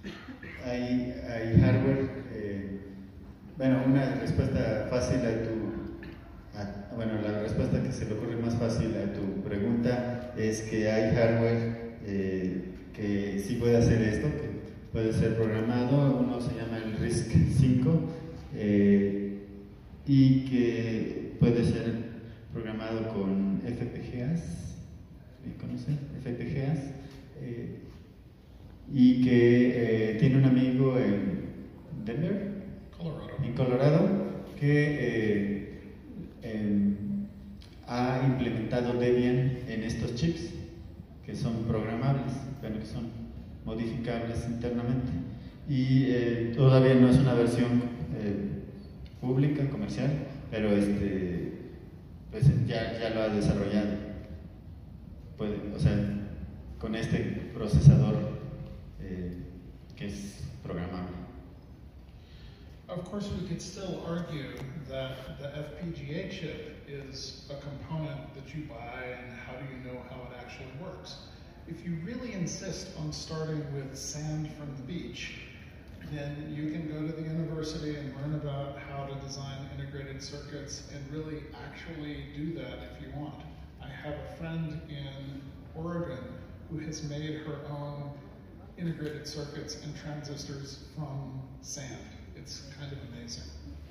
hay, hay hardware, eh, bueno, una respuesta fácil a tu, a, bueno, la respuesta que se le ocurre más fácil a tu pregunta es que hay hardware eh, que sí puede hacer esto, que puede ser programado. Uno se llama el RISC cinco eh, y que puede ser programado con F P G As, ¿conocen? F P G As, eh, y que eh, tiene un amigo en Denver, Colorado. en Colorado, que eh, eh, ha implementado Debian en estos chips, que son programables, bueno, que son modificables internamente. Y eh, todavía no es una versión eh, pública, comercial, pero este, pues ya, ya lo ha desarrollado. Puede, o sea, con este procesador eh, que es programable. Of course, we could still argue that the F P G A chip is a component that you buy, and how do you know how it actually works? If you really insist on starting with sand from the beach, then you can go to the university and learn about how to design integrated circuits and really actually do that if you want. I have a friend in Oregon who has made her own integrated circuits and transistors from sand. It's kind of amazing.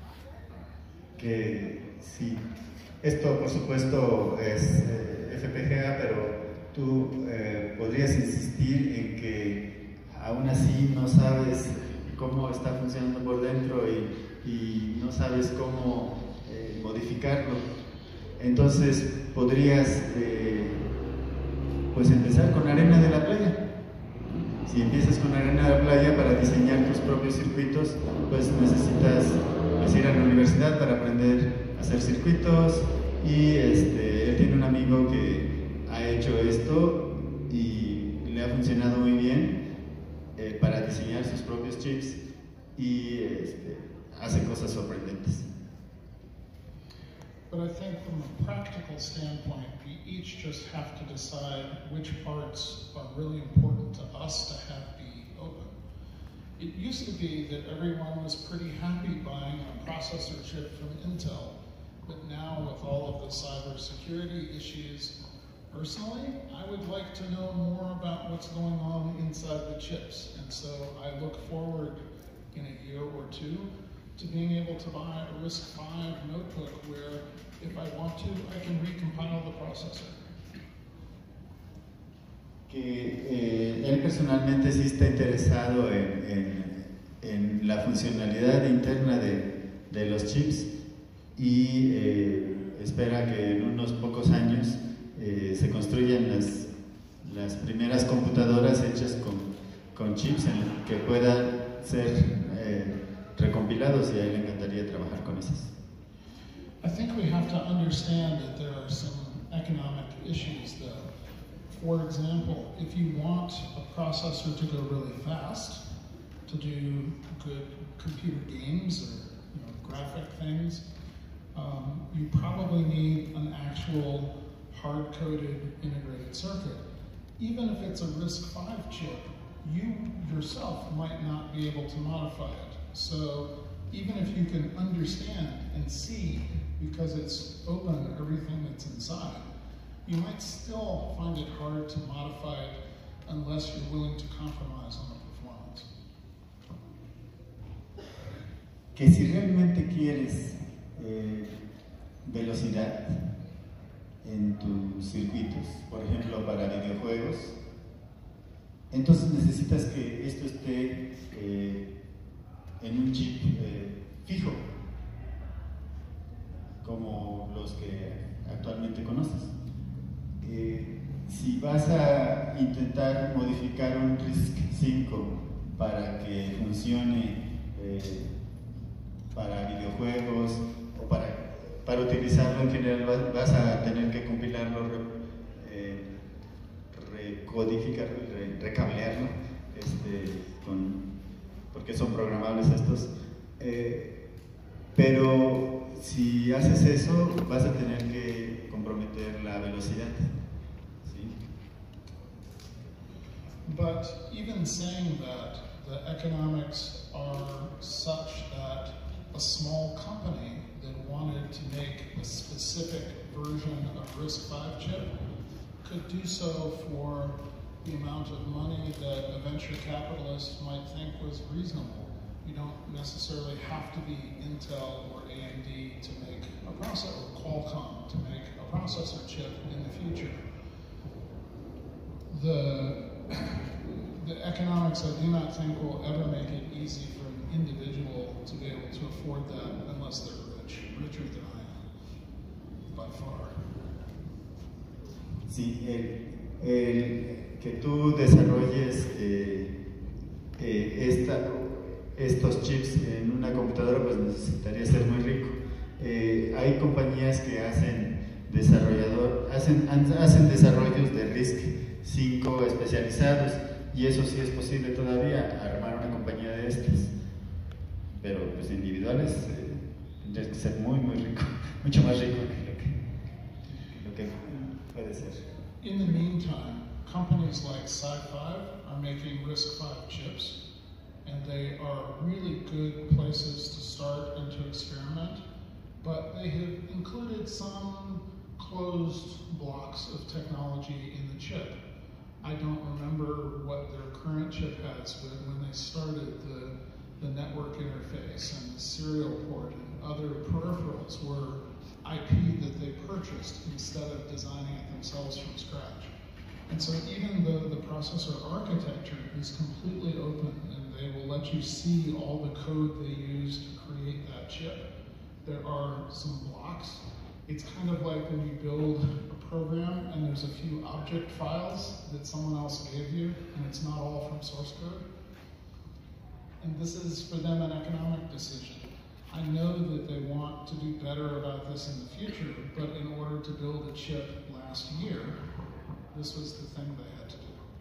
Que sí, esto por supuesto es eh, F P G A, pero tú eh, podrías insistir en que aún así no sabes cómo está funcionando por dentro y, y no sabes cómo eh, modificarlo. Entonces podrías eh, pues empezar con arena de la playa. Si empiezas con arena de la playa para diseñar tus propios circuitos, pues necesitas pues, ir a la universidad para aprender a hacer circuitos. Y este, él tiene un amigo que ha hecho esto y le ha funcionado muy bien eh, para diseñar sus propios chips y este, hace cosas sorprendentes. But I think from a practical standpoint, we each just have to decide which parts are really important to us to have be open. It used to be that everyone was pretty happy buying a processor chip from Intel, but now with all of the cybersecurity issues, personally, I would like to know more about what's going on inside the chips. And so I look forward in a year or two to being able to buy a RISC five notebook where, if I want to, I can recompile the processor. Que eh, él personalmente sí está interesado en, en, en la funcionalidad interna de, de los chips y eh, espera que en unos pocos años eh, se construyan las, las primeras computadoras hechas con, con chips en que puedan ser eh, recompilados, y a él le encantaría trabajar con esas. I think we have to understand that there are some economic issues, though. For example, if you want a processor to go really fast, to do good computer games or you know, graphic things, um, you probably need an actual hard-coded integrated circuit. Even if it's a RISC five chip, you yourself might not be able to modify it. So even if you can understand and see, because it's open, everything that's inside, you might still find it hard to modify it unless you're willing to compromise on the performance. Que si realmente quieres eh, velocidad en tus circuitos, por ejemplo para videojuegos, entonces necesitas que esto esté eh, en un chip eh, fijo, como los que actualmente conoces. Eh, si vas a intentar modificar un RISC cinco para que funcione eh, para videojuegos o para, para utilizarlo en general, vas a tener que compilarlo, eh, recodificarlo, re, recablearlo, este, con, porque son programables estos. Eh, pero si haces eso, vas a tener que comprometer la velocidad. ¿Sí? But even saying that, the economics are such that a small company that wanted to make a specific version of RISC-V chip could do so for the amount of money that a venture capitalist might think was reasonable. You don't necessarily have to be Intel or A M D to make a processor, or Qualcomm to make a processor chip in the future. The, the economics, I do not think, will ever make it easy for an individual to be able to afford that unless they're rich, richer than I am, by far. Sí, el, el que tú desarrolles eh, eh, esta, estos chips en una computadora, pues necesitaría ser muy rico. Eh, hay compañías que hacen desarrollador, hacen, hacen desarrollos de RISC cinco especializados, y eso sí es posible todavía, armar una compañía de estas. Pero pues individuales eh, tendrías que ser muy muy rico, mucho más rico que lo que, lo que puede ser. In the meantime, companies like SiFive are making RISC-V chips, and they are really good places to start and to experiment, but they have included some closed blocks of technology in the chip. I don't remember what their current chip has, but when they started, the, the network interface and the serial port and other peripherals were I P that they purchased instead of designing it themselves from scratch. And so even the, the processor architecture is completely open, and they will let you see all the code they use to create that chip. There are some blocks. It's kind of like when you build a program and there's a few object files that someone else gave you, and it's not all from source code. And this is for them an economic decision. I know that they want to do better about this in the future, but in order to build a chip last year, this was the thing they had to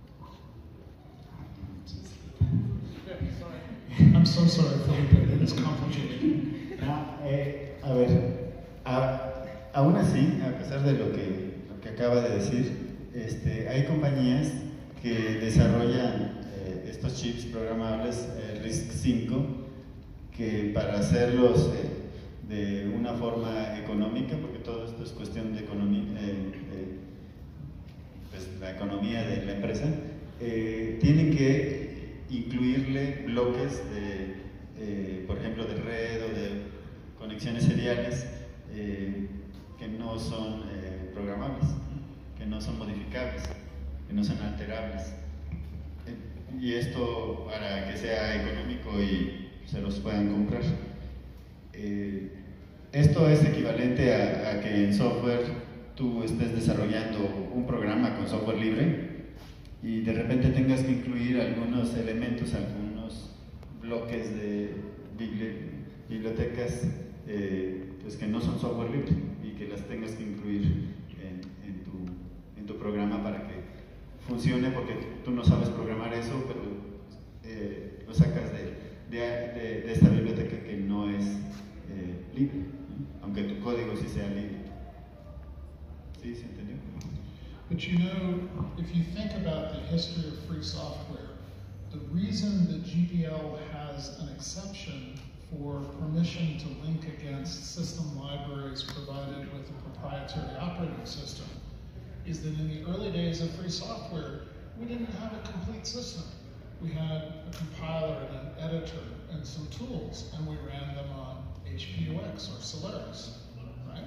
do. Yeah, sorry. I'm so sorry, Felipe, it is complicated. Ah, eh, a ver, a, aún así, a pesar de lo que, lo que acaba de decir, este, hay compañías que desarrollan eh, estos chips programables eh, RISC cinco, que para hacerlos eh, de una forma económica, porque todo esto es cuestión de economía, eh, eh, pues la economía de la empresa, eh, tienen que incluirle bloques de, eh, por ejemplo, de red o de conexiones seriales eh, que no son eh, programables, que no son modificables, que no son alterables. Eh, y esto para que sea económico y se los puedan comprar. Eh, esto es equivalente a, a que en software tú estés desarrollando un programa con software libre y de repente tengas que incluir algunos elementos, algunos bloques de bibliotecas eh, pues que no son software libre y que las tengas que incluir en, en, tu, en tu programa para que funcione, porque tú no sabes programar eso, pero eh, lo sacas de De, de, de esta biblioteca que no es eh, libre, ¿no? Aunque tu código sí sea libre. ¿Sí? ¿Se entendió? But you know, if you think about the history of free software, the reason that G P L has an exception for permission to link against system libraries provided with a proprietary operating system is that in the early days of free software, we didn't have a complete system. We had a compiler and an editor and some tools, and we ran them on H P U X or Solaris, right?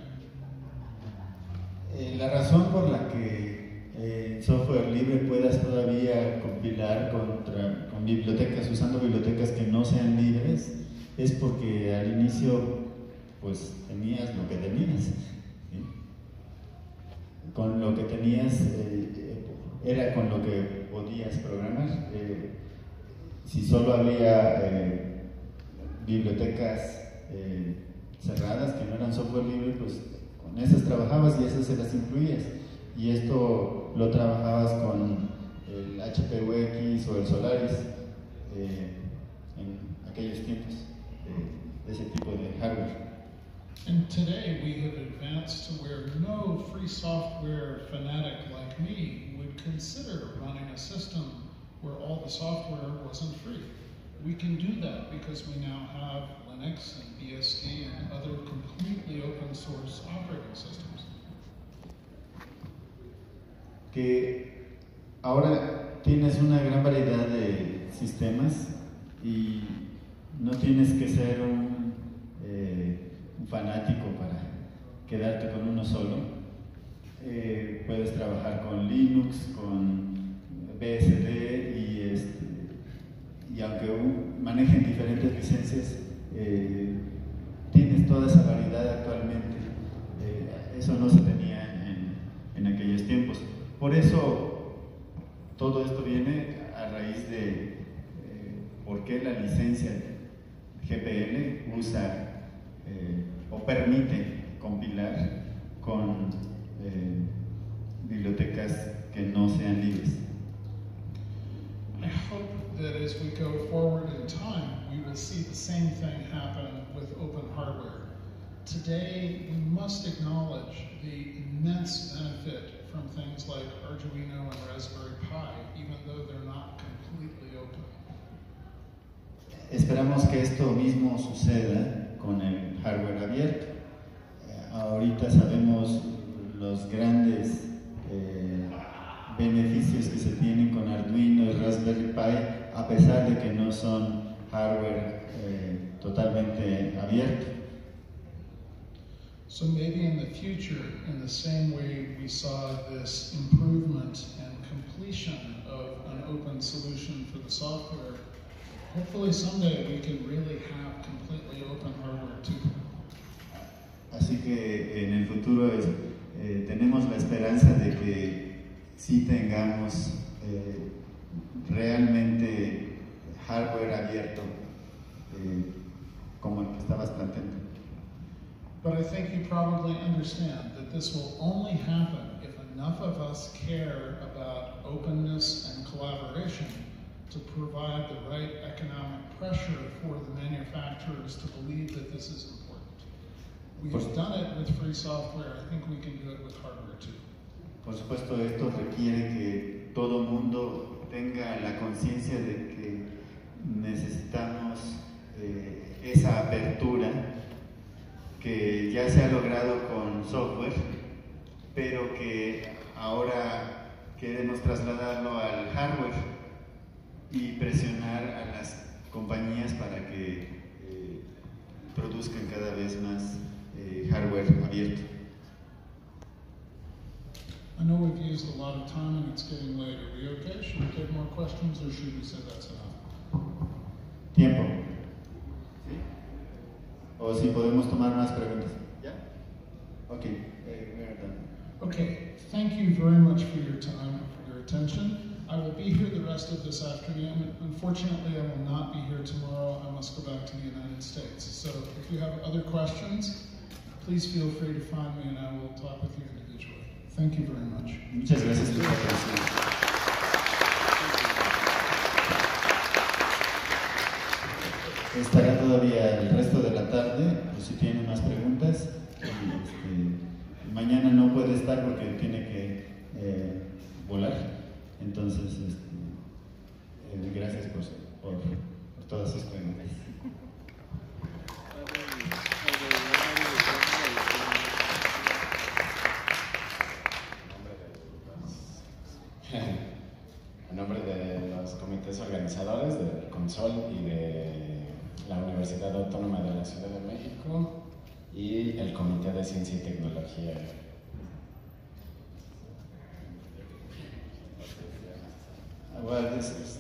Eh, la razón por la que en eh, software libre puedas todavía compilar contra, con bibliotecas, usando bibliotecas que no sean libres, es porque al inicio pues tenías lo que tenías, ¿sí? Con lo que tenías eh, era con lo que podías programar. Eh, Si solo había eh, bibliotecas eh, cerradas que no eran software libre, pues con esas trabajabas y esas se las incluías. Y esto lo trabajabas con el H P U X o el Solaris eh, en aquellos tiempos, de, de ese tipo de hardware. And today we have advanced to where no free software fanatic like me would consider running a system where all the software wasn't free. We can do that because we now have Linux and B S D and other completely open source operating systems. Que ahora tienes una gran variedad de sistemas y no tienes que ser un, eh, un fanático para quedarte con uno solo. Eh, puedes trabajar con Linux, con B S D y, este, y aunque un, manejen diferentes licencias, eh, tienes toda esa variedad actualmente. Eh, eso no se tenía en, en aquellos tiempos. Por eso todo esto viene a raíz de eh, por qué la licencia G P L usa eh, o permite compilar con eh, bibliotecas que no sean libres. I hope that as we go forward in time, we will see the same thing happen with open hardware. Today, we must acknowledge the immense benefit from things like Arduino and Raspberry Pi, even though they're not completely open. Esperamos que esto mismo suceda con el hardware abierto. Eh, ahorita sabemos los grandes eh, beneficios que se tienen con Arduino y Raspberry Pi, a pesar de que no son hardware eh, totalmente abierto. So maybe in the future, in the same way we saw this improvement and completion of an open solution for the software, hopefully someday we can really have completely open hardware too. Así que en el futuro es, eh, tenemos la esperanza de que sí tengamos eh, realmente hardware abierto, eh, como el que estabas planteando. But I think you probably understand that this will only happen if enough of us care about openness and collaboration to provide the right economic pressure for the manufacturers to believe that this is important. We've done it with free software. I think we can do it with hardware too. Por supuesto, esto requiere que todo mundo tenga la conciencia de que necesitamos eh, esa apertura que ya se ha logrado con software, pero que ahora queremos trasladarlo al hardware y presionar a las compañías para que eh, produzcan cada vez más eh, hardware abierto. I know we've used a lot of time and it's getting late. Are we okay? Should we take more questions or should we say that's enough? Tiempo. ¿Sí? O si podemos tomar más preguntas. ¿Ya? Ok. Eh, okay, thank you very much for your time, for your attention. I will be here the rest of this afternoon. Unfortunately, I will not be here tomorrow. I must go back to the United States. So if you have other questions, please feel free to find me and I will talk with you individually. Thank you very much. Muchas gracias por la atención. Estará todavía el resto de la tarde, pues si tienen más preguntas. Este, mañana no puede estar porque tiene que eh, volar. Entonces, este, eh, gracias por, por, por todas sus preguntas. En nombre de los comités organizadores del CONSOL y de la Universidad Autónoma de la Ciudad de México y el Comité de Ciencia y Tecnología. Well, this is